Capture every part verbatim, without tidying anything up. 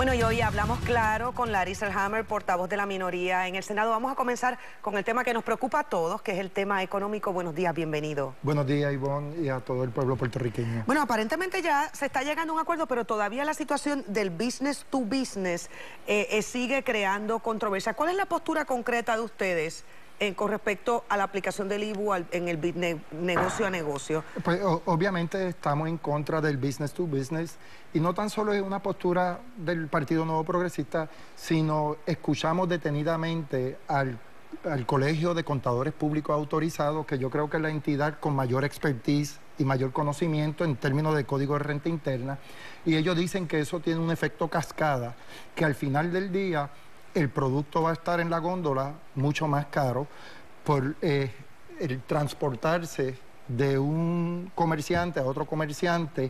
Bueno, y hoy hablamos claro con Larry Selhammer, portavoz de la minoría en el Senado. Vamos a comenzar con el tema que nos preocupa a todos, que es el tema económico. Buenos días, bienvenido. Buenos días, Ivonne, y a todo el pueblo puertorriqueño. Bueno, aparentemente ya se está llegando a un acuerdo, pero todavía la situación del business to business eh, eh, sigue creando controversia. ¿Cuál es la postura concreta de ustedes Eh, con respecto a la aplicación del I B U al, en el ne negocio a negocio? Pues o, obviamente estamos en contra del business to business, y no tan solo es una postura del Partido Nuevo Progresista, sino escuchamos detenidamente al, al Colegio de Contadores Públicos Autorizados, que yo creo que es la entidad con mayor expertise y mayor conocimiento en términos de código de renta interna, y ellos dicen que eso tiene un efecto cascada, que al final del día el producto va a estar en la góndola mucho más caro por eh, el transportarse de un comerciante a otro comerciante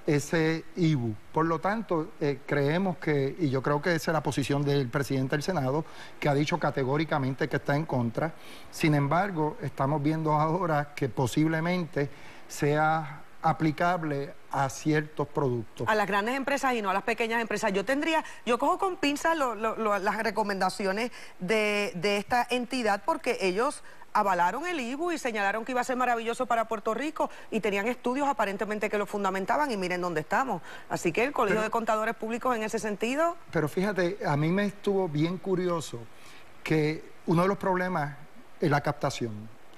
ese I B U. Por lo tanto, eh, creemos que, y yo creo que esa es la posición del presidente del Senado, que ha dicho categóricamente que está en contra. Sin embargo, estamos viendo ahora que posiblemente sea aplicable a ciertos productos. A las grandes empresas y no a las pequeñas empresas. Yo tendría, yo cojo con pinzas lo, lo, lo, las recomendaciones de, de esta entidad, porque ellos avalaron el I B U y señalaron que iba a ser maravilloso para Puerto Rico, y tenían estudios aparentemente que lo fundamentaban, y miren dónde estamos. Así que el Colegio pero, de Contadores Públicos en ese sentido... Pero fíjate, a mí me estuvo bien curioso que uno de los problemas es la captación.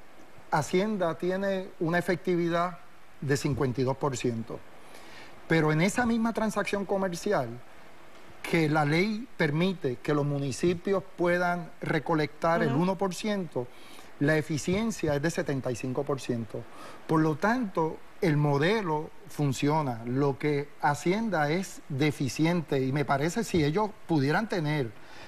Hacienda tiene una efectividad de cincuenta y dos por ciento. Pero en esa misma transacción comercial, que la ley permite que los municipios puedan recolectar uh-huh. el uno por ciento, la eficiencia es de setenta y cinco por ciento. Por lo tanto, el modelo funciona. Lo que Hacienda es deficiente, y me parece si ellos pudieran tener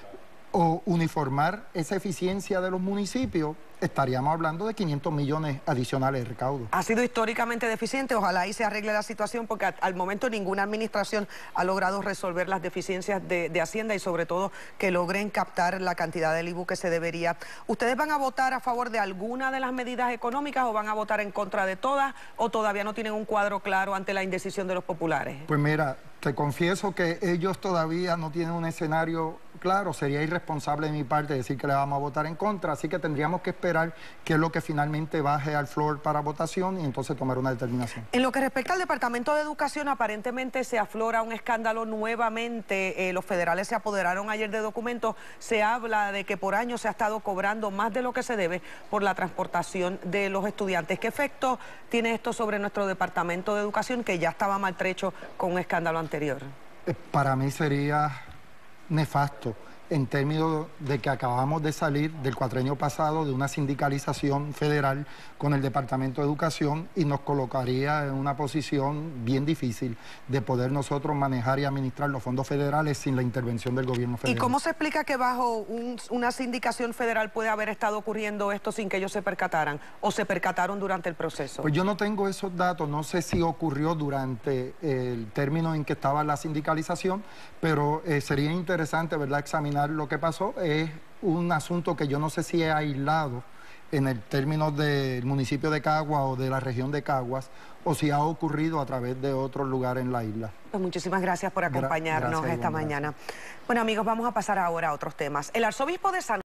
o uniformar esa eficiencia de los municipios, estaríamos hablando de quinientos millones adicionales de recaudo. Ha sido históricamente deficiente, ojalá ahí se arregle la situación, porque al momento ninguna administración ha logrado resolver las deficiencias de, de Hacienda, y sobre todo que logren captar la cantidad del I B U que se debería. ¿Ustedes van a votar a favor de alguna de las medidas económicas o van a votar en contra de todas, o todavía no tienen un cuadro claro ante la indecisión de los populares? Pues mira, te confieso que ellos todavía no tienen un escenario claro. Sería irresponsable de mi parte decir que le vamos a votar en contra, así que tendríamos que esperar qué es lo que finalmente baje al floor para votación y entonces tomar una determinación. En lo que respecta al Departamento de Educación, aparentemente se aflora un escándalo nuevamente. Eh, los federales se apoderaron ayer de documentos. Se habla de que por año se ha estado cobrando más de lo que se debe por la transportación de los estudiantes. ¿Qué efecto tiene esto sobre nuestro Departamento de Educación, que ya estaba maltrecho con un escándalo anterior? Eh, para mí sería nefasto, en términos de que acabamos de salir del cuatrenio pasado de una sindicalización federal con el Departamento de Educación, y nos colocaría en una posición bien difícil de poder nosotros manejar y administrar los fondos federales sin la intervención del gobierno federal. ¿Y cómo se explica que bajo un, una sindicación federal puede haber estado ocurriendo esto sin que ellos se percataran, o se percataron durante el proceso? Pues yo no tengo esos datos, no sé si ocurrió durante el término en que estaba la sindicalización, pero eh, sería interesante, ¿verdad?, examinar lo que pasó. Es un asunto que yo no sé si es aislado en el término del municipio de Caguas o de la región de Caguas, o si ha ocurrido a través de otros lugares en la isla. Pues muchísimas gracias por acompañarnos Gra gracias, esta Ivonne, mañana. Gracias. Bueno, amigos, vamos a pasar ahora a otros temas. El arzobispo de San